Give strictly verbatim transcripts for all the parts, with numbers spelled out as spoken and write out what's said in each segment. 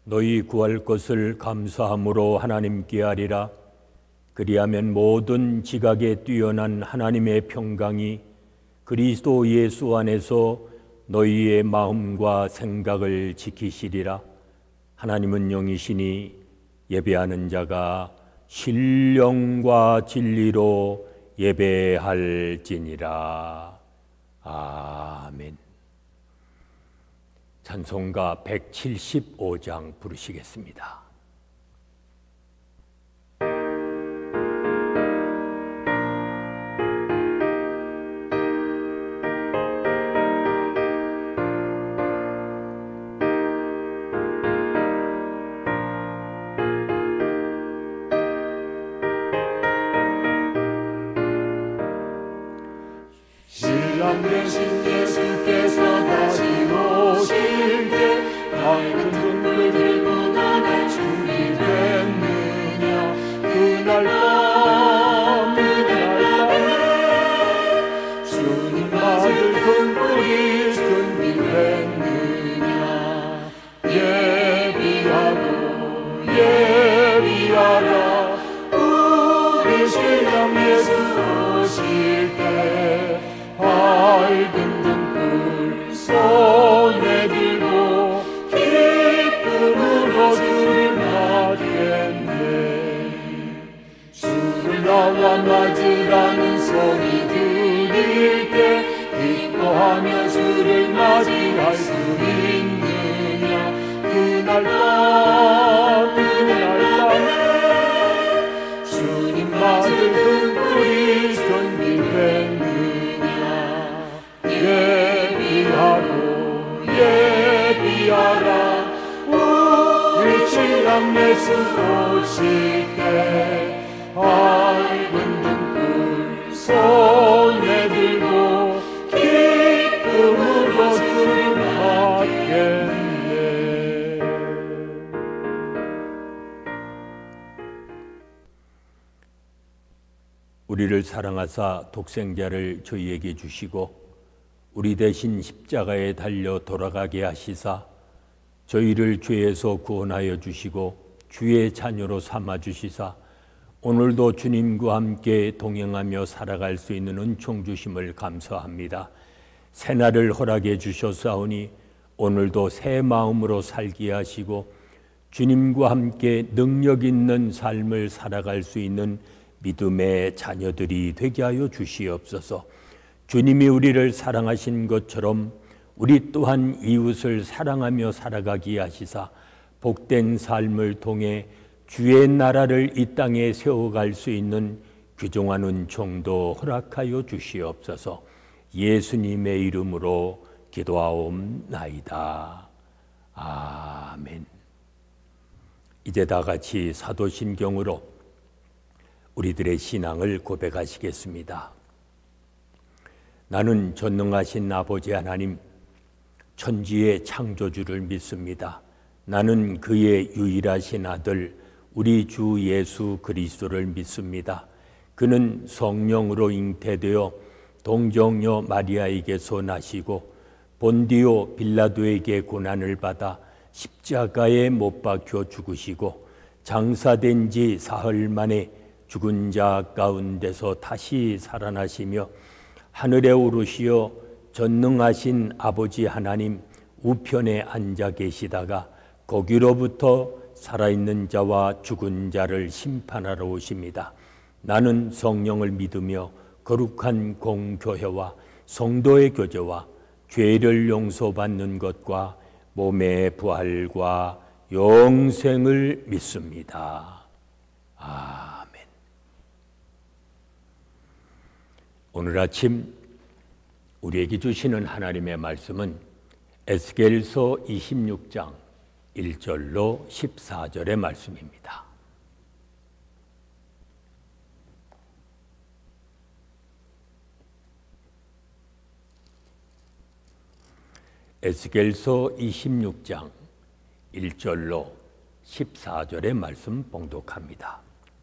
너희 구할 것을 감사함으로 하나님께 하리라. 그리하면 모든 지각에 뛰어난 하나님의 평강이 그리스도 예수 안에서 너희의 마음과 생각을 지키시리라. 하나님은 영이시니 예배하는 자가 신령과 진리로 예배할지니라. 아멘. 찬송가 백칠십오 장 부르시겠습니다. 신랑 되신 예수께서 다시 오실 때 밝은 등불 들고 나갈 준비됐느냐. 그날 밤 그날 밤 주님 받을 등불이 준비됐느냐. 예비하고 예비하라. 우리 신랑 예수 오실 때 밝은 등불 손에 들고 기쁨으로 주를 맞겠네. 주를 나와 맞으라는 소리 들릴 때 기뻐하며 주를 맞이할 수 있느냐. 그날 밤 그날 밤 주님 맞을 등불이 준비됐네. 예비하고 예비하라. 우리 신랑 예수 오실 때 밝은 등불 손에 들고 기쁨으로 주를 맞겠네. 우리를 사랑하사 독생자를 저희에게 주시고 우리 대신 십자가에 달려 돌아가게 하시사 저희를 죄에서 구원하여 주시고 주의 자녀로 삼아 주시사 오늘도 주님과 함께 동행하며 살아갈 수 있는 은총 주심을 감사합니다. 새날을 허락해 주셨사오니 오늘도 새 마음으로 살게 하시고 주님과 함께 능력 있는 삶을 살아갈 수 있는 믿음의 자녀들이 되게 하여 주시옵소서. 주님이 우리를 사랑하신 것처럼 우리 또한 이웃을 사랑하며 살아가게 하시사 복된 삶을 통해 주의 나라를 이 땅에 세워갈 수 있는 귀중한 은총도 허락하여 주시옵소서. 예수님의 이름으로 기도하옵나이다. 아멘. 이제 다 같이 사도신경으로 우리들의 신앙을 고백하시겠습니다. 나는 전능하신 아버지 하나님, 천지의 창조주를 믿습니다. 나는 그의 유일하신 아들 우리 주 예수 그리스도를 믿습니다. 그는 성령으로 잉태되어 동정녀 마리아에게서 나시고 본디오 빌라도에게 고난을 받아 십자가에 못 박혀 죽으시고 장사된 지 사흘 만에 죽은 자 가운데서 다시 살아나시며 하늘에 오르시어 전능하신 아버지 하나님 우편에 앉아 계시다가 거기로부터 살아있는 자와 죽은 자를 심판하러 오십니다. 나는 성령을 믿으며 거룩한 공교회와 성도의 교제와 죄를 용서받는 것과 몸의 부활과 영생을 믿습니다. 아멘. 오늘 아침 우리에게 주시는 하나님의 말씀은 에스겔서 이십육 장 일 절로 십사 절의 말씀입니다. 에스겔서 이십육 장 일 절로 십사 절의 말씀 봉독합니다.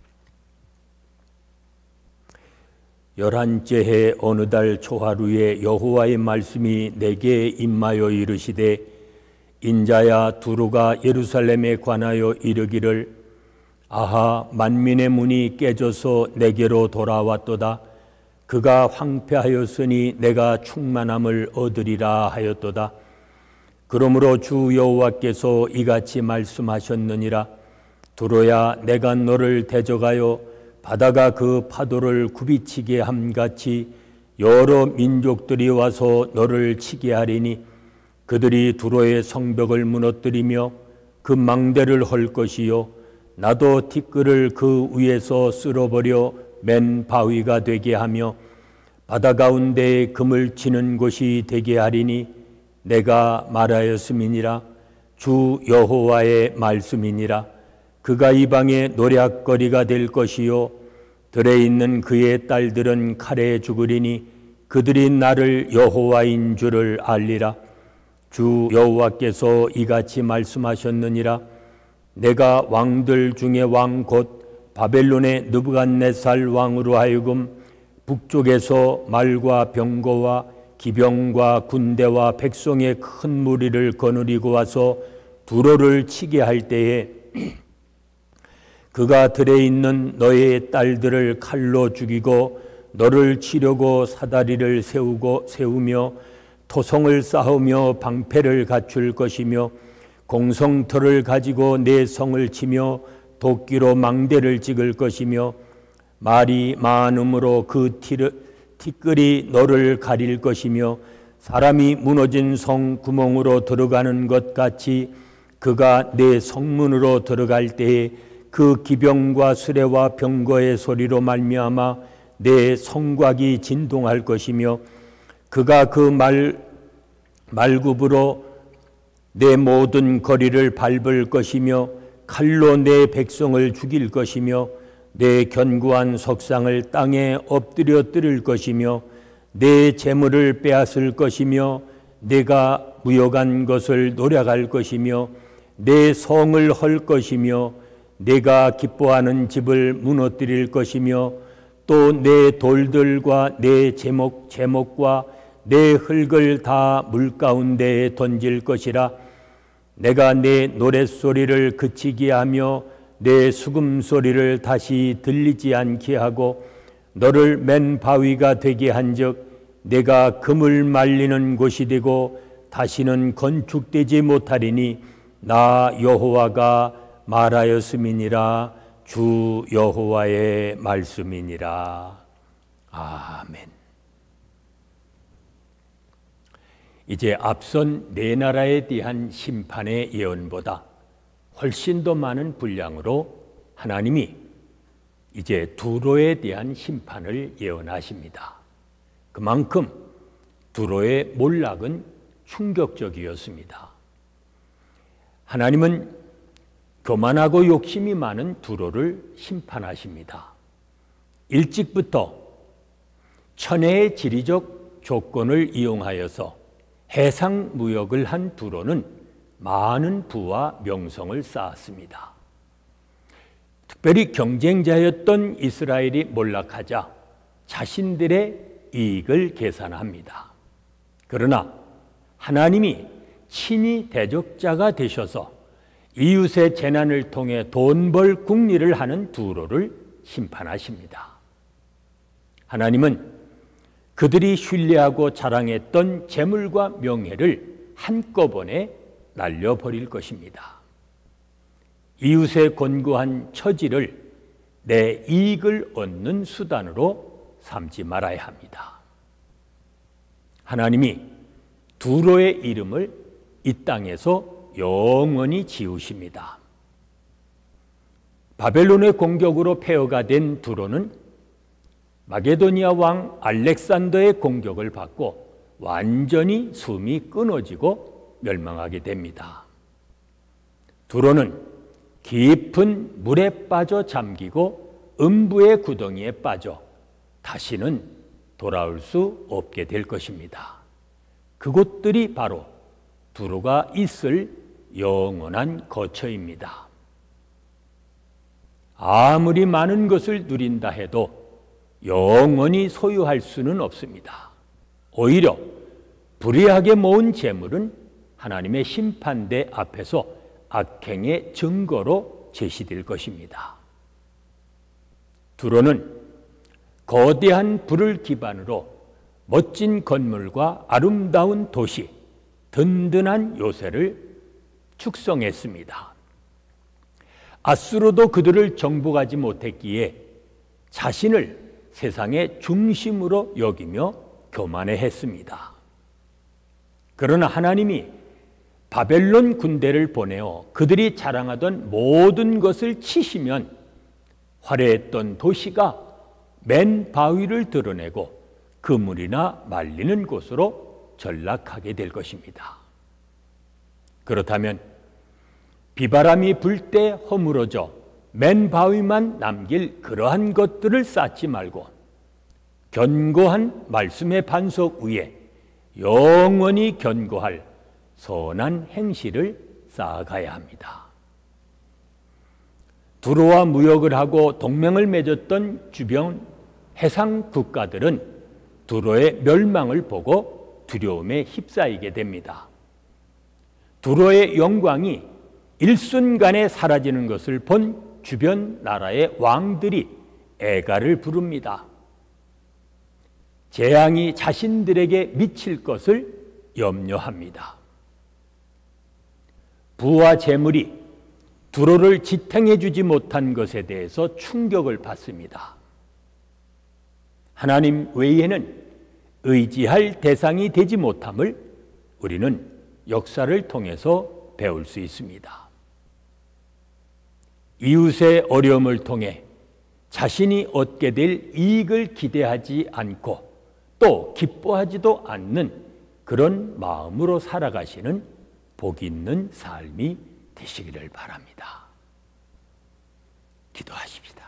열한째 해 어느 달 초하루에 여호와의 말씀이 내게 임하여 이르시되 인자야 두로가 예루살렘에 관하여 이르기를 아하 만민의 문이 깨져서 내게로 돌아왔도다. 그가 황폐하였으니 내가 충만함을 얻으리라 하였도다. 그러므로 주 여호와께서 이같이 말씀하셨느니라. 두로야 내가 너를 대적하여 바다가 그 파도를 굽이치게 함같이 여러 민족들이 와서 너를 치게 하리니 그들이 두로의 성벽을 무너뜨리며 그 망대를 헐 것이요 나도 티끌을 그 위에서 쓸어버려 맨 바위가 되게 하며 바다 가운데에 금을 치는 곳이 되게 하리니 내가 말하였음이니라. 주 여호와의 말씀이니라. 그가 이방의 노략거리가 될 것이요 들에 있는 그의 딸들은 칼에 죽으리니 그들이 나를 여호와인 줄을 알리라. 주 여호와께서 이같이 말씀하셨느니라. 내가 왕들 중에 왕 곧 바벨론의 느부갓네살 왕으로 하여금 북쪽에서 말과 병거와 기병과 군대와 백성의 큰 무리를 거느리고 와서 두로를 치게 할 때에 그가 들에 있는 너의 딸들을 칼로 죽이고 너를 치려고 사다리를 세우고 세우며 토성을 쌓으며 방패를 갖출 것이며 공성터를 가지고 내 성을 치며 도끼로 망대를 찍을 것이며 말이 많음으로 그 티를, 티끌이 너를 가릴 것이며 사람이 무너진 성 구멍으로 들어가는 것 같이 그가 내 성문으로 들어갈 때에 그 기병과 수레와 병거의 소리로 말미암아 내 성곽이 진동할 것이며 그가 그 말, 말굽으로 내 모든 거리를 밟을 것이며 칼로 내 백성을 죽일 것이며 내 견고한 석상을 땅에 엎드려 뜨릴 것이며 내 재물을 빼앗을 것이며 내가 무역한 것을 노략할 것이며 내 성을 헐 것이며 내가 기뻐하는 집을 무너뜨릴 것이며 또 내 돌들과 내 제목, 제목과 내 흙을 다 물가운데에 던질 것이라. 내가 내 노랫소리를 그치게 하며 내 수금소리를 다시 들리지 않게 하고 너를 맨 바위가 되게 한즉 내가 금을 말리는 곳이 되고 다시는 건축되지 못하리니 나 여호와가 말하였음이니라. 주 여호와의 말씀이니라. 아멘. 이제 앞선 네 나라에 대한 심판의 예언보다 훨씬 더 많은 분량으로 하나님이 이제 두로에 대한 심판을 예언하십니다. 그만큼 두로의 몰락은 충격적이었습니다. 하나님은 교만하고 욕심이 많은 두로를 심판하십니다. 일찍부터 천혜의 지리적 조건을 이용하여서 해상 무역을 한 두로는 많은 부와 명성을 쌓았습니다. 특별히 경쟁자였던 이스라엘이 몰락하자 자신들의 이익을 계산합니다. 그러나 하나님이 친히 대적자가 되셔서 이웃의 재난을 통해 돈 벌 궁리를 하는 두로를 심판하십니다. 하나님은 그들이 신뢰하고 자랑했던 재물과 명예를 한꺼번에 날려버릴 것입니다. 이웃의 곤고한 처지를 내 이익을 얻는 수단으로 삼지 말아야 합니다. 하나님이 두로의 이름을 이 땅에서 영원히 지우십니다. 바벨론의 공격으로 폐허가 된 두로는 마게도니아 왕 알렉산더의 공격을 받고 완전히 숨이 끊어지고 멸망하게 됩니다. 두로는 깊은 물에 빠져 잠기고 음부의 구덩이에 빠져 다시는 돌아올 수 없게 될 것입니다. 그곳들이 바로 두로가 있을 영원한 거처입니다. 아무리 많은 것을 누린다 해도 영원히 소유할 수는 없습니다. 오히려 불의하게 모은 재물은 하나님의 심판대 앞에서 악행의 증거로 제시될 것입니다. 두로는 거대한 불을 기반으로 멋진 건물과 아름다운 도시, 든든한 요새를 축성했습니다. 아수르도 그들을 정복하지 못했기에 자신을 세상의 중심으로 여기며 교만해했습니다. 그러나 하나님이 바벨론 군대를 보내어 그들이 자랑하던 모든 것을 치시면 화려했던 도시가 맨 바위를 드러내고 그물이나 말리는 곳으로 전락하게 될 것입니다. 그렇다면 비바람이 불 때 허물어져 맨 바위만 남길 그러한 것들을 쌓지 말고 견고한 말씀의 반석 위에 영원히 견고할 선한 행실을 쌓아가야 합니다. 두로와 무역을 하고 동맹을 맺었던 주변 해상 국가들은 두로의 멸망을 보고 두려움에 휩싸이게 됩니다. 두로의 영광이 일순간에 사라지는 것을 본 주변 나라의 왕들이 애가를 부릅니다. 재앙이 자신들에게 미칠 것을 염려합니다. 부와 재물이 두로를 지탱해 주지 못한 것에 대해서 충격을 받습니다. 하나님 외에는 의지할 대상이 되지 못함을 우리는 역사를 통해서 배울 수 있습니다. 이웃의 어려움을 통해 자신이 얻게 될 이익을 기대하지 않고 또 기뻐하지도 않는 그런 마음으로 살아가시는 복 있는 삶이 되시기를 바랍니다. 기도하십시다.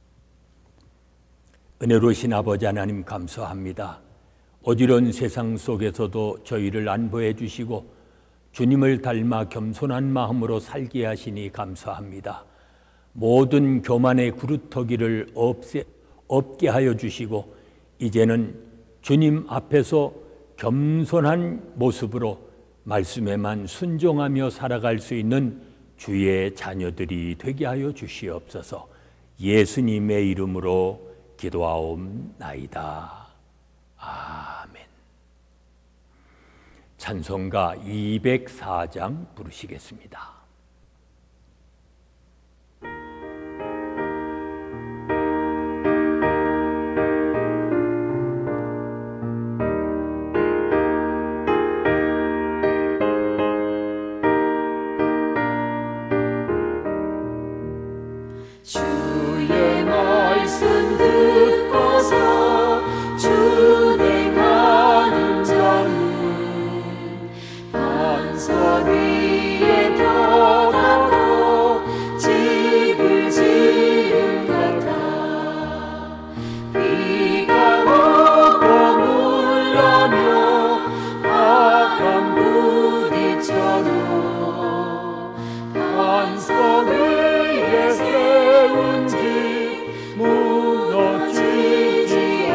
은혜로우신 아버지 하나님 감사합니다. 어지러운 세상 속에서도 저희를 안보해 주시고 주님을 닮아 겸손한 마음으로 살게 하시니 감사합니다. 모든 교만의 구루터기를 없애, 없게 하여 주시고 이제는 주님 앞에서 겸손한 모습으로 말씀에만 순종하며 살아갈 수 있는 주의 자녀들이 되게 하여 주시옵소서. 예수님의 이름으로 기도하옵나이다. 아멘. 찬송가 이백사 장 부르시겠습니다. 주의 말씀 듣고서 준행하는 자는 반석 위에 펴놓고 집을 지은 같아. 비가 오고 물려며 바람 부딪혀도 반석 위에 세운 집 무너지지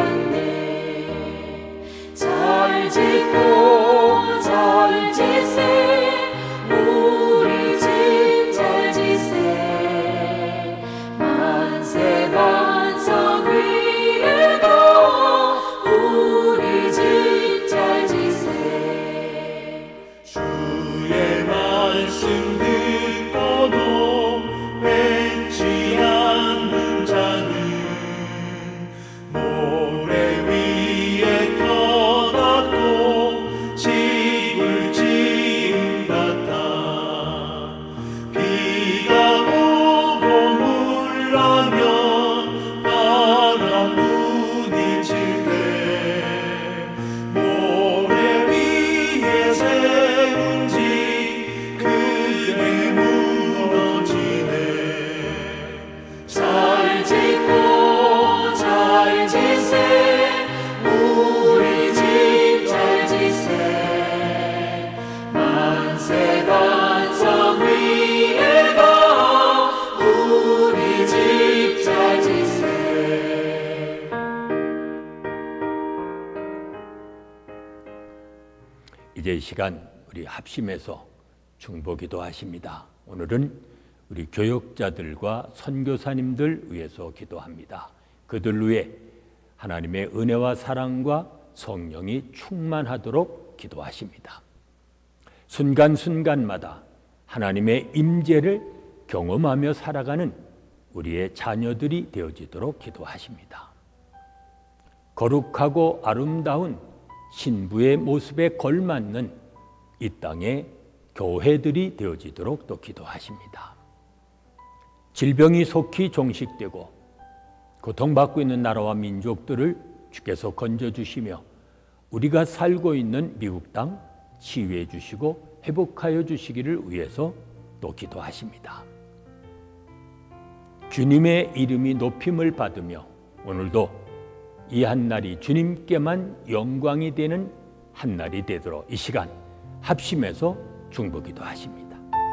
않네. 잘 짓고 잘 지세 우리 집 잘 지세. 만세 반석 위에도 우리 집 잘 지세. 주의 말씀 듣고도 맺지 않는 자는 모래 위에 떠났고 집을 지은 같아. 비가 오고 물나면 바람 부딪힐 때 모래 위에 세운 집 크게 무너지네. 잘 짓고 잘 지세 우리 집 잘 지세. 만세 반석 위에도 우리 집 잘 지세. 이제 이 시간 우리 합심해서 중보기도 하십니다. 오늘은 우리 교역자들과 선교사님들 위해서 기도합니다. 그들 위해 하나님의 은혜와 사랑과 성령이 충만하도록 기도하십니다. 순간순간마다 하나님의 임재를 경험하며 살아가는 우리의 자녀들이 되어지도록 기도하십니다. 거룩하고 아름다운 신부의 모습에 걸맞는 이 땅의 교회들이 되어지도록 또 기도하십니다. 질병이 속히 종식되고 고통받고 있는 나라와 민족들을 주께서 건져주시며 우리가 살고 있는 미국 땅 치유해 주시고 회복하여 주시기를 위해서 또 기도하십니다. 주님의 이름이 높임을 받으며 오늘도 이 한날이 주님께만 영광이 되는 한날이 되도록 이 시간 합심해서 중보기도 하십니다.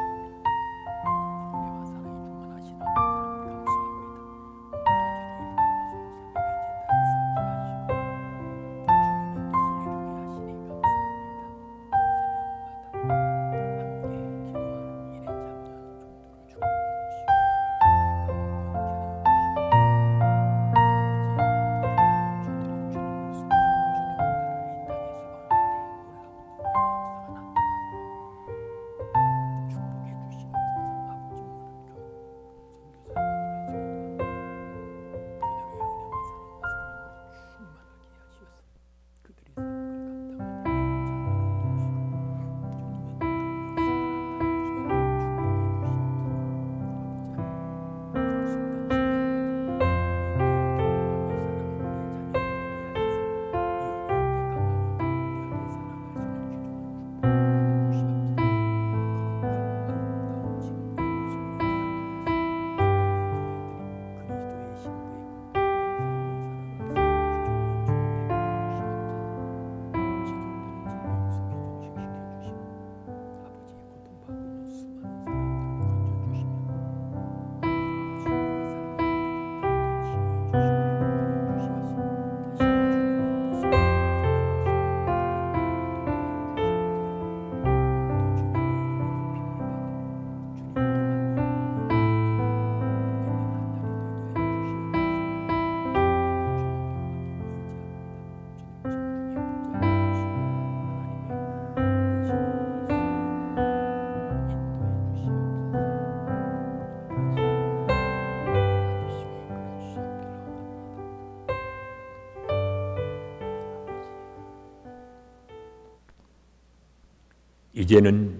이제는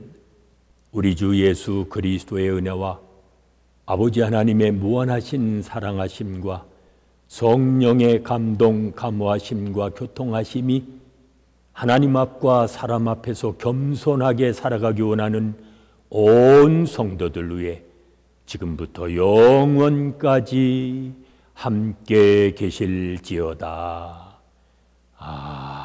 우리 주 예수 그리스도의 은혜와 아버지 하나님의 무한하신 사랑하심과 성령의 감동 감화심과 교통하심이 하나님 앞과 사람 앞에서 겸손하게 살아가기 원하는 온 성도들 위해 지금부터 영원까지 함께 계실지어다. 아.